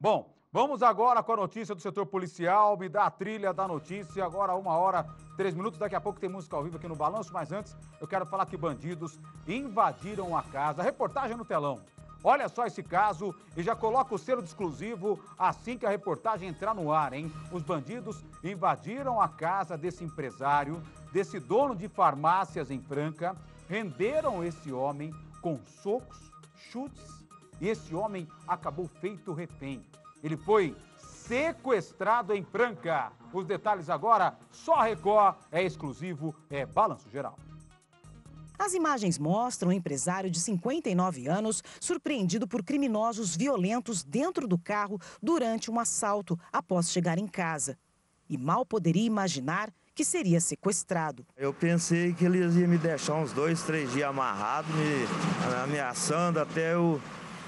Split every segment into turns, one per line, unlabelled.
Bom, vamos agora com a notícia do setor policial. Me dá a trilha da notícia. Agora 1h03. Daqui a pouco tem música ao vivo aqui no Balanço. Mas antes, eu quero falar que bandidos invadiram a casa. Reportagem no telão. Olha só esse caso e já coloca o selo de exclusivo assim que a reportagem entrar no ar, hein? Os bandidos invadiram a casa desse empresário, desse dono de farmácias em Franca, renderam esse homem com socos, chutes e esse homem acabou feito refém. Ele foi sequestrado em Franca. Os detalhes agora, só a Record, é exclusivo, é Balanço Geral.
As imagens mostram um empresário de 59 anos surpreendido por criminosos violentos dentro do carro durante um assalto após chegar em casa. E mal poderia imaginar que seria sequestrado.
Eu pensei que eles iam me deixar uns 2, 3 dias amarrado, me ameaçando até eu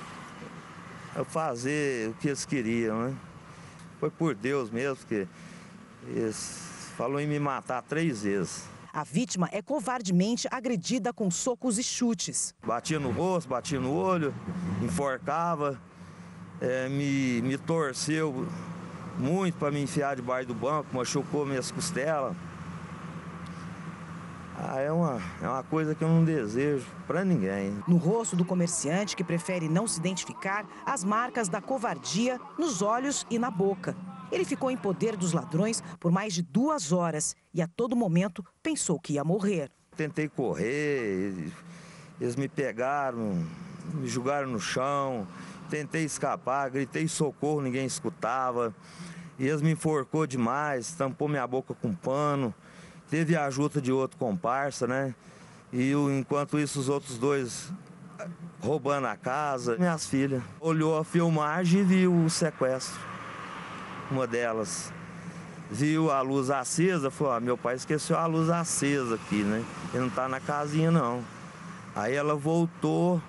fazer o que eles queriam, né? Foi por Deus mesmo, porque eles falaram em me matar 3 vezes.
A vítima é covardemente agredida com socos e chutes.
Batia no rosto, batia no olho, enforcava, me torceu muito para me enfiar debaixo do banco, machucou minhas costelas. É uma coisa que eu não desejo para ninguém.
No rosto do comerciante, que prefere não se identificar, as marcas da covardia nos olhos e na boca. Ele ficou em poder dos ladrões por mais de 2 horas e a todo momento pensou que ia morrer.
Tentei correr, eles me pegaram, me jogaram no chão, tentei escapar, gritei socorro, ninguém escutava. E eles me enforcou demais, tampou minha boca com pano. Teve a ajuda de outro comparsa, né? E enquanto isso os outros 2 roubando a casa. Minhas filhas olhou a filmagem e viu o sequestro. Uma delas viu a luz acesa, falou, meu pai esqueceu a luz acesa aqui, né? Ele não tá na casinha, não. Aí ela voltou,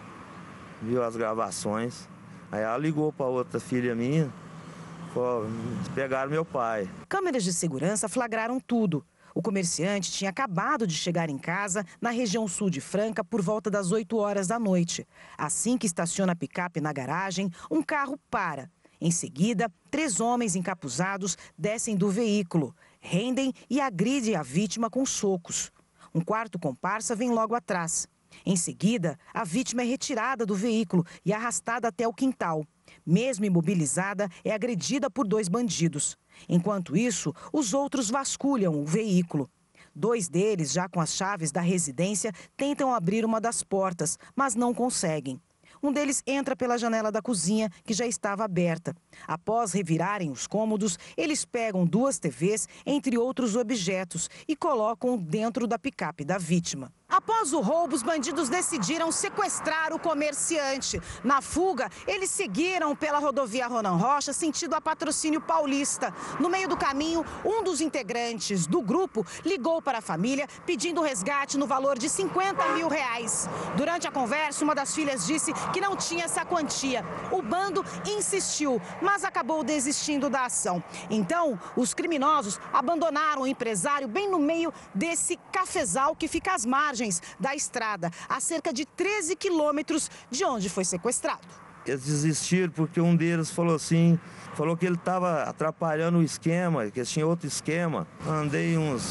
viu as gravações, aí ela ligou para outra filha minha, falou, pegaram meu pai.
Câmeras de segurança flagraram tudo. O comerciante tinha acabado de chegar em casa, na região sul de Franca, por volta das 8 horas da noite. Assim que estaciona a picape na garagem, um carro para. Em seguida, 3 homens encapuzados descem do veículo, rendem e agridem a vítima com socos. Um quarto comparsa vem logo atrás. Em seguida, a vítima é retirada do veículo e arrastada até o quintal. Mesmo imobilizada, é agredida por 2 bandidos. Enquanto isso, os outros vasculham o veículo. 2 deles, já com as chaves da residência, tentam abrir uma das portas, mas não conseguem. Um deles entra pela janela da cozinha, que já estava aberta. Após revirarem os cômodos, eles pegam 2 TVs, entre outros objetos, e colocam dentro da picape da vítima. Após o roubo, os bandidos decidiram sequestrar o comerciante. Na fuga, eles seguiram pela rodovia Ronan Rocha, sentido a Patrocínio Paulista. No meio do caminho, um dos integrantes do grupo ligou para a família pedindo resgate no valor de R$50 mil. Durante a conversa, uma das filhas disse que não tinha essa quantia. O bando insistiu, mas acabou desistindo da ação. Então, os criminosos abandonaram o empresário bem no meio desse cafezal que fica às margens da estrada, a cerca de 13 quilômetros de onde foi sequestrado.
Eles desistiram porque um deles falou que ele estava atrapalhando o esquema, que eles tinham outro esquema. Andei uns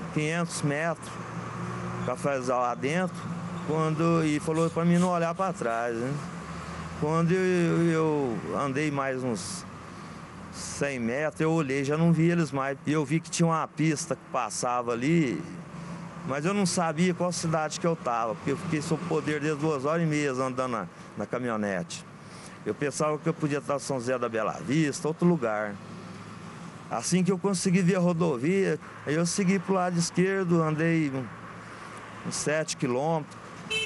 500 metros, cafezal lá dentro, e falou para mim não olhar para trás, né? Quando eu andei mais uns 100 metros, eu olhei, já não vi eles mais. E eu vi que tinha uma pista que passava ali, mas eu não sabia qual cidade que eu estava, porque eu fiquei sob poder desde 2h30 andando na caminhonete. Eu pensava que eu podia estar em São José da Bela Vista, outro lugar. Assim que eu consegui ver a rodovia, aí eu segui para o lado esquerdo, andei uns 7 quilômetros.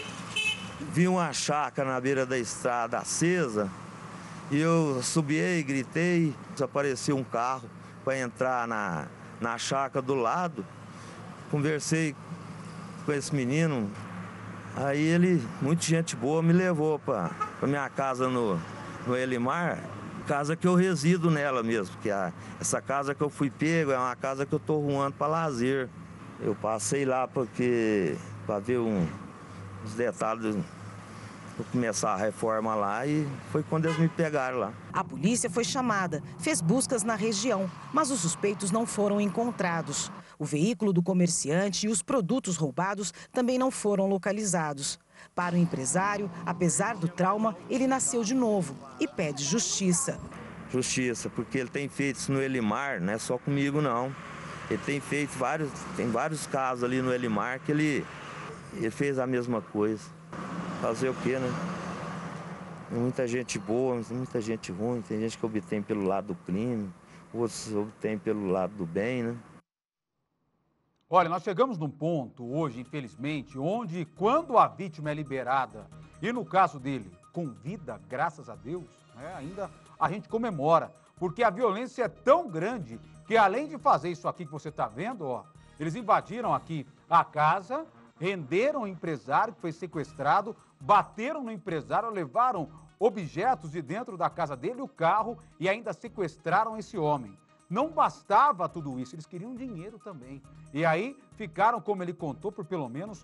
Vi uma chácara na beira da estrada acesa e eu subi, gritei, desapareceu um carro para entrar na chácara do lado. Conversei com esse menino, aí ele, muito gente boa, me levou para minha casa no Elimar, casa que eu resido nela mesmo, porque essa casa que eu fui pego é uma casa que eu estou arrumando para lazer. Eu passei lá para ver uns detalhes começar a reforma lá e foi quando eles me pegaram lá.
A polícia foi chamada, fez buscas na região, mas os suspeitos não foram encontrados. O veículo do comerciante e os produtos roubados também não foram localizados. Para o empresário, apesar do trauma, ele nasceu de novo e pede justiça.
Justiça, porque ele tem feito isso no Elimar, não é só comigo não. Ele tem feito vários casos ali no Elimar que ele fez a mesma coisa. Fazer o quê, né? Muita gente boa, muita gente ruim, tem gente que obtém pelo lado do crime, outros obtêm pelo lado do bem, né?
Olha, nós chegamos num ponto hoje, infelizmente, onde quando a vítima é liberada, e no caso dele, com vida, graças a Deus, né, ainda a gente comemora, porque a violência é tão grande que além de fazer isso aqui que você está vendo, ó, eles invadiram aqui a casa, renderam o empresário que foi sequestrado, bateram no empresário, levaram objetos de dentro da casa dele, o carro, e ainda sequestraram esse homem. Não bastava tudo isso, eles queriam dinheiro também. E aí ficaram, como ele contou, por pelo menos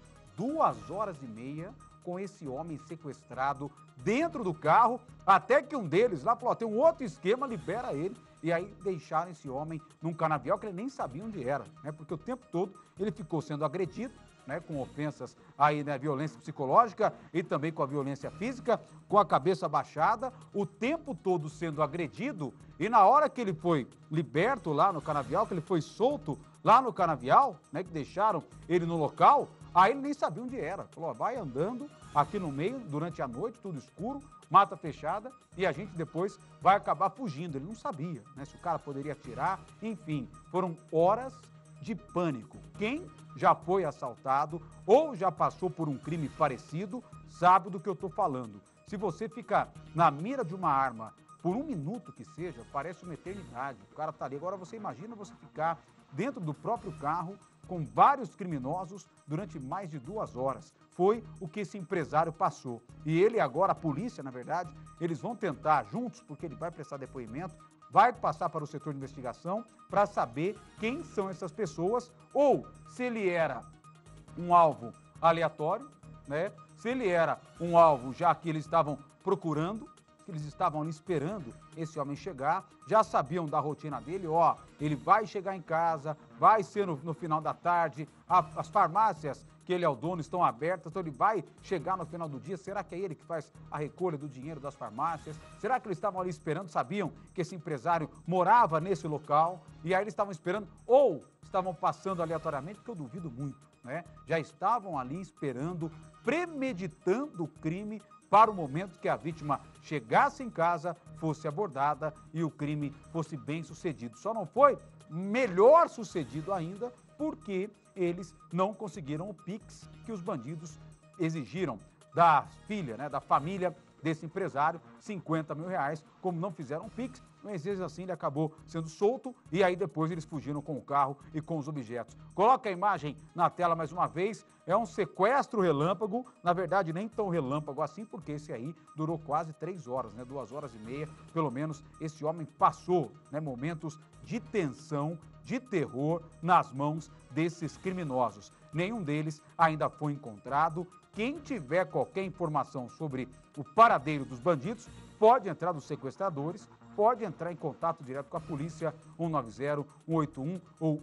2h30 com esse homem sequestrado dentro do carro, até que um deles lá falou, tem um outro esquema, libera ele. E aí deixaram esse homem num canavial que ele nem sabia onde era, né? Porque o tempo todo ele ficou sendo agredido, né, com ofensas aí, né, violência psicológica e também com a violência física, com a cabeça baixada, o tempo todo sendo agredido, e na hora que ele foi liberto lá no canavial, que ele foi solto lá no canavial, né, que deixaram ele no local, aí ele nem sabia onde era. Falou, ó, vai andando aqui no meio durante a noite, tudo escuro, mata fechada, e a gente depois vai acabar fugindo. Ele não sabia, né, se o cara poderia atirar, enfim, foram horas de pânico. Quem já foi assaltado ou já passou por um crime parecido sabe do que eu estou falando. Se você ficar na mira de uma arma por um minuto que seja, parece uma eternidade. O cara está ali. Agora você imagina você ficar dentro do próprio carro com vários criminosos durante mais de 2 horas. Foi o que esse empresário passou. E ele agora, a polícia, na verdade, eles vão tentar juntos, porque ele vai prestar depoimento, vai passar para o setor de investigação para saber quem são essas pessoas ou se ele era um alvo aleatório, né? Se ele era um alvo já que eles estavam procurando, que eles estavam ali esperando esse homem chegar, já sabiam da rotina dele, ó, ele vai chegar em casa, vai ser no final da tarde, as farmácias que ele é o dono estão abertas, então ele vai chegar no final do dia. Será que é ele que faz a recolha do dinheiro das farmácias? Será que eles estavam ali esperando, sabiam que esse empresário morava nesse local e aí eles estavam esperando ou estavam passando aleatoriamente, porque eu duvido muito, né? Já estavam ali esperando, premeditando o crime para o momento que a vítima chegasse em casa, fosse abordada e o crime fosse bem sucedido. Só não foi melhor sucedido ainda porque eles não conseguiram o Pix que os bandidos exigiram da filha, né, da família desse empresário, R$50 mil. Como não fizeram o Pix, mas vezes assim ele acabou sendo solto e aí depois eles fugiram com o carro e com os objetos. Coloca a imagem na tela mais uma vez, é um sequestro relâmpago, na verdade nem tão relâmpago assim, porque esse aí durou quase 3 horas, né, 2h30, pelo menos esse homem passou, né, momentos de tensão, de terror nas mãos desses criminosos. Nenhum deles ainda foi encontrado. Quem tiver qualquer informação sobre o paradeiro dos bandidos, pode entrar nos sequestradores, pode entrar em contato direto com a polícia, 190, 181 ou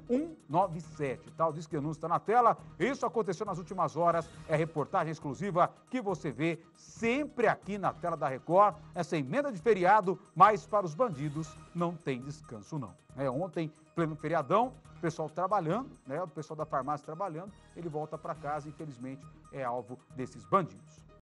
197, tá? O Disque Denúncia está na tela. Isso aconteceu nas últimas horas, é reportagem exclusiva que você vê sempre aqui na tela da Record. Essa emenda de feriado, mas para os bandidos não tem descanso não. Ontem, pleno feriadão, o pessoal trabalhando, né? O pessoal da farmácia trabalhando, ele volta para casa e infelizmente é alvo desses bandidos.